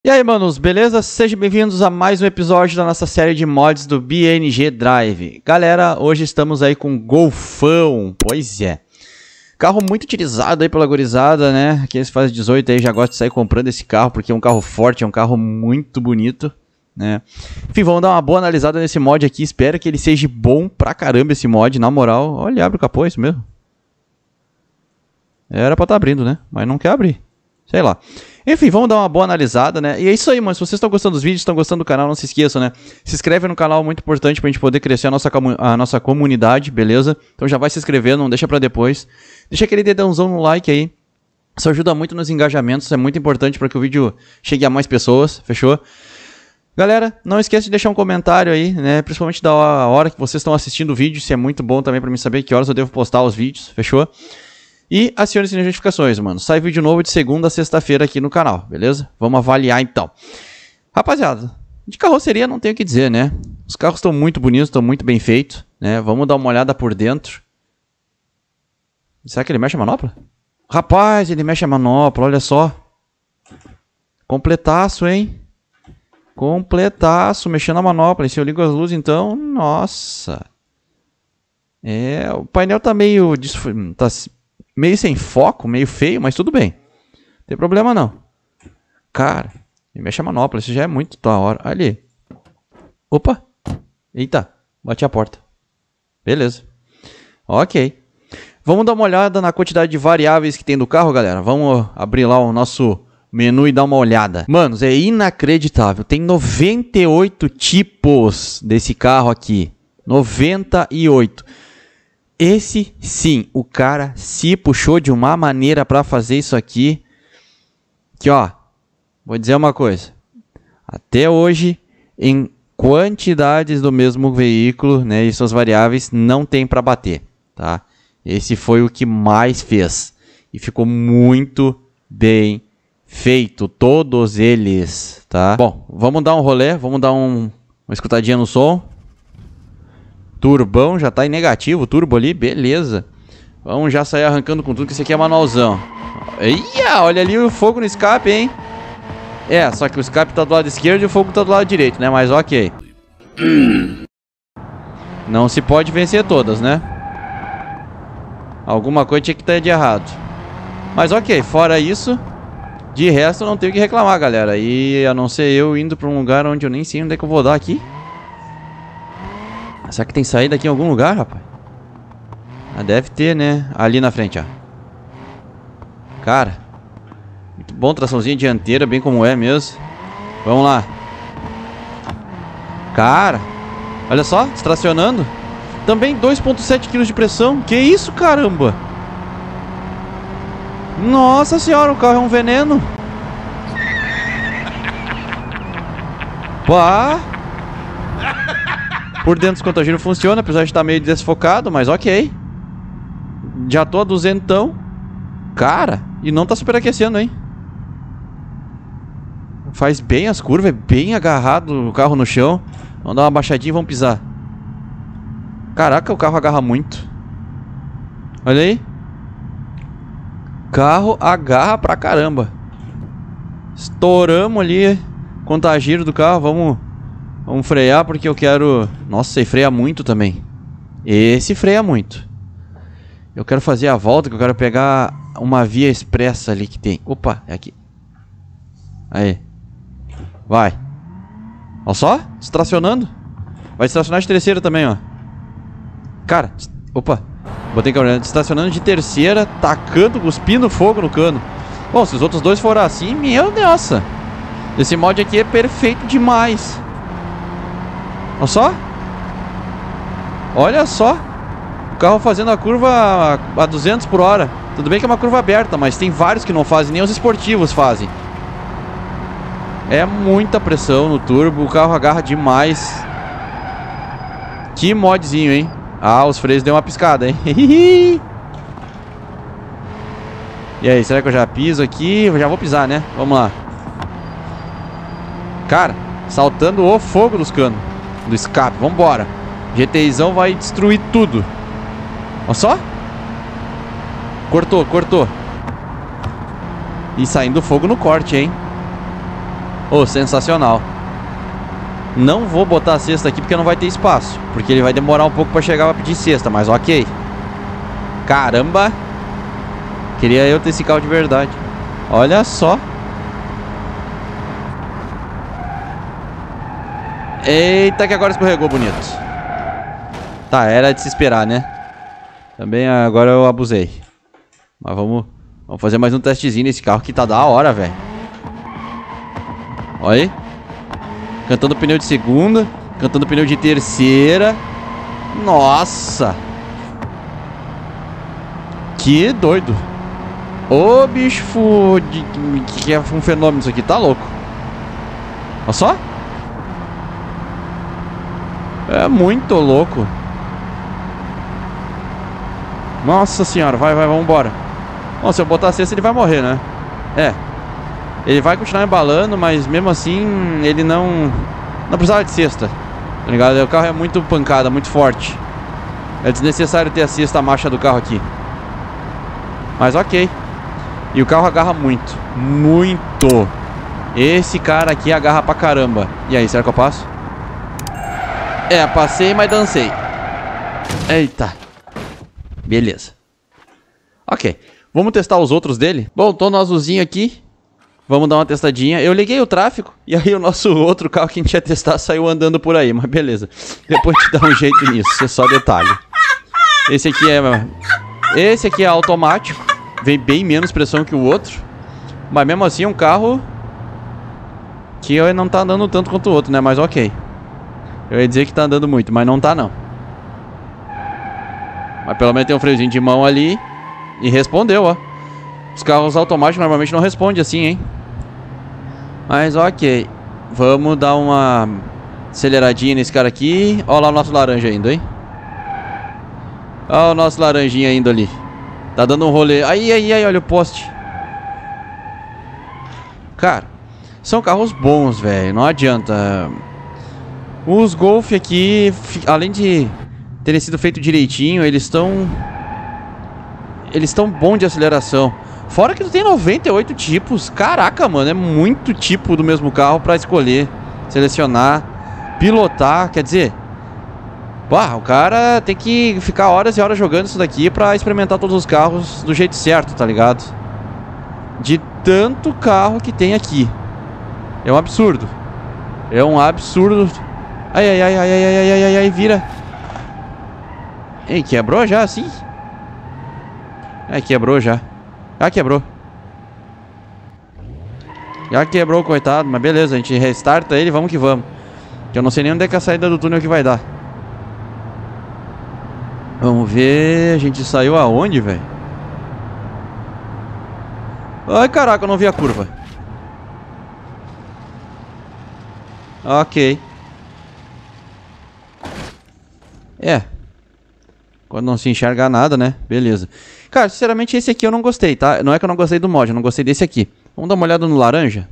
E aí, manos, beleza? Sejam bem-vindos a mais um episódio da nossa série de mods do BNG Drive. Galera, hoje estamos aí com Golfão, pois é. Carro muito utilizado aí pela gurizada, né? Quem faz 18 aí já gosta de sair comprando esse carro, porque é um carro forte, é um carro muito bonito, né? Enfim, vamos dar uma boa analisada nesse mod aqui, espero que ele seja bom pra caramba esse mod, na moral. Olha, abre o capô, é isso mesmo? Era pra estar abrindo, né? Mas não quer abrir, sei lá. Enfim, vamos dar uma boa analisada, né? E é isso aí, mano. Se vocês estão gostando dos vídeos, estão gostando do canal, não se esqueçam, né? Se inscreve no canal, muito importante pra gente poder crescer a nossa comunidade, beleza? Então já vai se inscrevendo, não deixa pra depois. Deixa aquele dedãozão no like aí. Isso ajuda muito nos engajamentos, é muito importante para que o vídeo chegue a mais pessoas, fechou? Galera, não esqueça de deixar um comentário aí, né? Principalmente da hora que vocês estão assistindo o vídeo, isso é muito bom também pra mim saber que horas eu devo postar os vídeos, fechou? E acione as notificações, mano. Sai vídeo novo de segunda a sexta-feira aqui no canal, beleza? Vamos avaliar então. Rapaziada, de carroceria não tenho o que dizer, né? Os carros estão muito bonitos, estão muito bem feitos, né? Vamos dar uma olhada por dentro. Será que ele mexe a manopla? Rapaz, ele mexe a manopla, olha só. Completaço, hein? Completaço, mexendo a manopla. E se eu ligo as luzes, então, nossa. É, o painel tá meio... tá meio sem foco, meio feio, mas tudo bem. Não tem problema não. Cara, ele mexe a manopla, isso já é muito da hora. Ali. Opa. Eita, bati a porta. Beleza. Ok. Vamos dar uma olhada na quantidade de variáveis que tem do carro, galera. Vamos abrir lá o nosso menu e dar uma olhada. Manos, é inacreditável. Tem 98 tipos desse carro aqui. 98. Esse, sim, o cara se puxou de uma maneira para fazer isso aqui. Que, ó, vou dizer uma coisa. Até hoje, em quantidades do mesmo veículo, né, e suas variáveis, não tem para bater, tá? Esse foi o que mais fez. E ficou muito bem feito, todos eles, tá? Bom, vamos dar um rolê, vamos dar uma escutadinha no som. Turbão, já tá em negativo, turbo ali, beleza. Vamos já sair arrancando com tudo, que esse aqui é manualzão. Eia, olha ali o fogo no escape, hein? É, só que o escape tá do lado esquerdo e o fogo tá do lado direito, né? Mas ok. Não se pode vencer todas, né? Alguma coisa tinha que estar de errado. Mas ok, fora isso, de resto não tenho o que reclamar, galera. E a não ser eu indo pra um lugar onde eu nem sei onde é que eu vou dar aqui. Será que tem saída aqui em algum lugar, rapaz? Ah, deve ter, né? Ali na frente, ó. Cara, muito bom, traçãozinha dianteira, bem como é mesmo. Vamos lá. Cara, olha só, distracionando. Também 2,7 kg de pressão. Que isso, caramba? Nossa senhora, o carro é um veneno. Pá. Por dentro os contagiros funciona, apesar de estar meio desfocado, mas ok. Já tô a 200. Cara, e não tá superaquecendo, hein? Faz bem as curvas, é bem agarrado o carro no chão. Vamos dar uma baixadinha e vamos pisar. Caraca, o carro agarra muito. Olha aí. Carro agarra pra caramba. Estouramos ali contagiro do carro, Vamos frear porque eu quero... Nossa, ele freia muito também. Esse freia muito. Eu quero fazer a volta, que eu quero pegar uma via expressa ali que tem. Opa, é aqui. Aí. Vai. Olha só, distracionando. Vai distracionar de terceira também, ó. Cara, opa. Botei câmera. Distracionando de terceira, tacando, cuspindo fogo no cano. Bom, se os outros dois forem assim, meu Deus. Esse mod aqui é perfeito demais. Olha só. Olha só. O carro fazendo a curva a 200 por hora. Tudo bem que é uma curva aberta, mas tem vários que não fazem. Nem os esportivos fazem. É muita pressão no turbo. O carro agarra demais. Que modzinho, hein? Ah, os freios deu uma piscada, hein? E aí, será que eu já piso aqui? Eu já vou pisar, né? Vamos lá. Cara, saltando o fogo dos canos. Do escape, vambora. GTIzão vai destruir tudo. Olha só. Cortou. E saindo fogo no corte, hein? Oh, sensacional. Não vou botar a cesta aqui porque não vai ter espaço. Porque ele vai demorar um pouco pra chegar pra pedir cesta, mas ok. Caramba. Queria eu ter esse carro de verdade. Olha só. Eita, que agora escorregou bonito. Tá, era de se esperar, né? Também agora eu abusei. Mas vamos fazer mais um testezinho nesse carro que tá da hora, velho. Olha aí. Cantando pneu de segunda. Cantando pneu de terceira. Nossa. Que doido. Ô, bicho, que é um fenômeno isso aqui, tá louco. Olha só. É muito louco. Nossa senhora, vai, vambora. Bom, se eu botar a cesta ele vai morrer, né? É. Ele vai continuar embalando, mas mesmo assim ele não precisava de cesta, tá ligado? O carro é muito pancada, muito forte. É desnecessário ter a cesta, a marcha do carro aqui. Mas ok. E o carro agarra muito. Muito. Esse cara aqui agarra pra caramba. E aí, será que eu passo? É, passei, mas dancei. Eita. Beleza. Ok. Vamos testar os outros dele? Bom, tô no azulzinho aqui. Vamos dar uma testadinha. Eu liguei o tráfego e aí o nosso outro carro que a gente ia testar saiu andando por aí. Mas beleza. Depois a gente dá um jeito nisso. É só detalhe. Esse aqui é automático. Vem bem menos pressão que o outro. Mas mesmo assim é um carro que não tá andando tanto quanto o outro, né? Mas ok. Eu ia dizer que tá andando muito, mas não tá não. Mas pelo menos tem um freiozinho de mão ali. E respondeu, ó. Os carros automáticos normalmente não respondem assim, hein? Mas ok. Vamos dar uma aceleradinha nesse cara aqui. Olha lá o nosso laranja indo, hein? Olha o nosso laranjinha indo ali. Tá dando um rolê. Aí, olha o poste. Cara, são carros bons, velho. Não adianta. Os Golf aqui, além de terem sido feitos direitinho, eles estão bons de aceleração. Fora que tu tem 98 tipos. Caraca, mano, é muito tipo do mesmo carro pra escolher, selecionar, pilotar. Quer dizer, pá, o cara tem que ficar horas e horas jogando isso daqui pra experimentar todos os carros do jeito certo, tá ligado? De tanto carro que tem aqui. É um absurdo. É um absurdo. Ai, vira. Ei, quebrou já assim? Ai, quebrou já. Já quebrou. Já quebrou, coitado. Mas beleza, a gente restarta ele, vamos que vamos. Que eu não sei nem onde é que a saída do túnel que vai dar. Vamos ver. A gente saiu aonde, velho? Ai, caraca, eu não vi a curva. Ok. É. Quando não se enxerga nada, né? Beleza. Cara, sinceramente esse aqui eu não gostei, tá? Não é que eu não gostei do mod, eu não gostei desse aqui. Vamos dar uma olhada no laranja.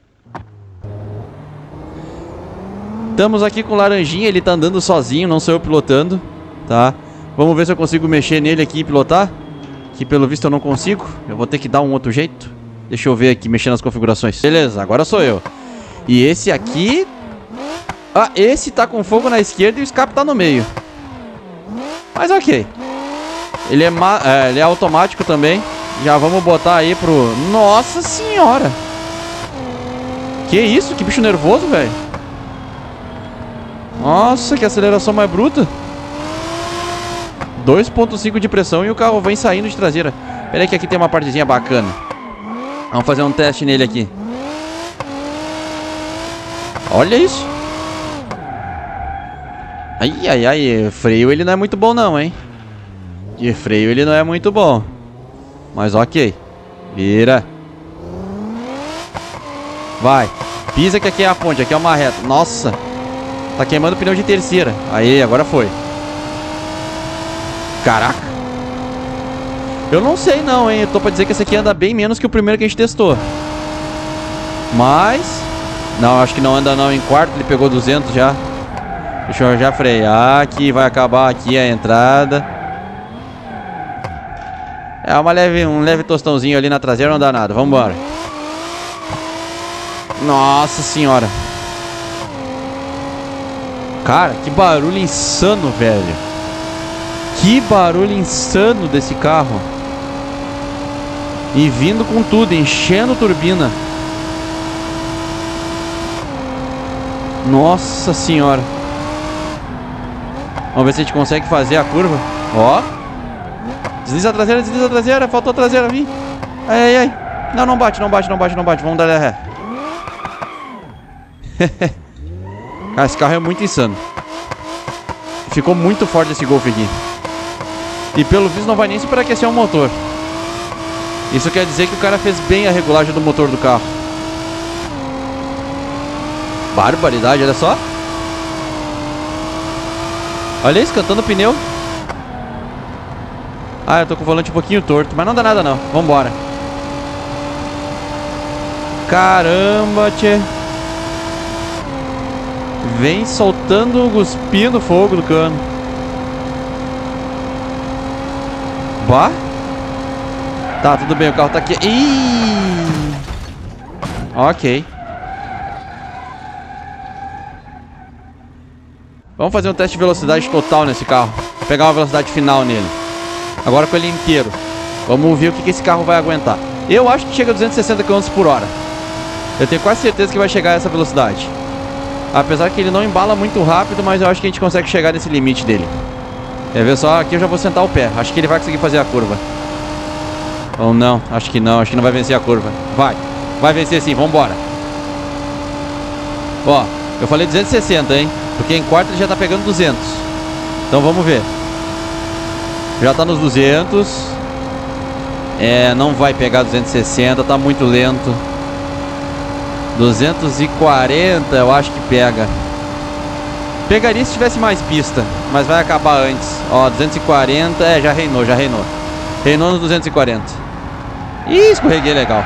Estamos aqui com o laranjinha, ele tá andando sozinho, não sou eu pilotando, tá? Vamos ver se eu consigo mexer nele aqui e pilotar. Que pelo visto eu não consigo. Eu vou ter que dar um outro jeito. Deixa eu ver aqui, mexer nas configurações. Beleza, agora sou eu. E esse aqui... Ah, esse tá com fogo na esquerda e o escape tá no meio. Mas ok. Ele é automático também. Já vamos botar aí pro... Nossa senhora! Que isso? Que bicho nervoso, velho. Nossa, que aceleração mais bruta. 2.5 de pressão e o carro vem saindo de traseira. Pera aí que aqui tem uma partezinha bacana. Vamos fazer um teste nele aqui. Olha isso. Ai, freio ele não é muito bom não, hein. De freio ele não é muito bom. Mas ok. Vira. Vai. Pisa que aqui é a ponte, aqui é uma reta. Nossa. Tá queimando o pneu de terceira. Aí, agora foi. Caraca. Eu não sei não, hein. Eu tô pra dizer que esse aqui anda bem menos que o primeiro que a gente testou. Mas... Não, acho que não anda não. Em quarto ele pegou 200 já. Deixa eu já frear aqui. Vai acabar aqui a entrada. É um leve tostãozinho ali na traseira, não dá nada. Vambora. Nossa senhora. Cara, que barulho insano, velho. Que barulho insano desse carro. E vindo com tudo, enchendo turbina. Nossa senhora. Vamos ver se a gente consegue fazer a curva. Ó. Desliza a traseira, faltou a traseira vir. Ai, ai, ai. Não, não bate. Vamos dar ré. Cara, esse carro é muito insano. Ficou muito forte esse Golf aqui. E pelo visto não vai nem superaquecer o motor. Isso quer dizer que o cara fez bem a regulagem do motor do carro. Barbaridade, olha só. Olha isso, cantando o pneu. Ah, eu tô com o volante um pouquinho torto, mas não dá nada não. Vambora. Caramba, tchê. Vem soltando, cuspindo fogo do cano. Bah. Tá, tudo bem, o carro tá aqui. Ih. Ok. Vamos fazer um teste de velocidade total nesse carro. Pegar uma velocidade final nele. Agora com ele inteiro. Vamos ver o que esse carro vai aguentar. Eu acho que chega a 260 km por hora. Eu tenho quase certeza que vai chegar a essa velocidade. Apesar que ele não embala muito rápido, mas eu acho que a gente consegue chegar nesse limite dele. Quer ver só? Aqui eu já vou sentar o pé. Acho que ele vai conseguir fazer a curva. Ou não? Acho que não vai vencer a curva. Vai vencer sim, vambora. Ó, eu falei 260, hein? Porque em quarta ele já tá pegando 200. Então vamos ver. Já tá nos 200. É, não vai pegar 260, tá muito lento. 240 eu acho que pega. Pegaria se tivesse mais pista, mas vai acabar antes. Ó, 240, já reinou. Reinou no 240. Ih, escorreguei legal.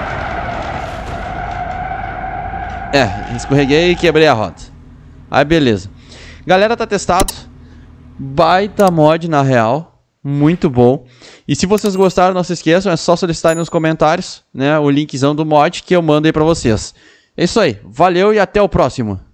Escorreguei e quebrei a roda. Aí beleza. Galera, tá testado. Baita mod na real. Muito bom. E se vocês gostaram, não se esqueçam, é só solicitar aí nos comentários, né, o linkzão do mod que eu mando aí pra vocês. É isso aí. Valeu e até o próximo.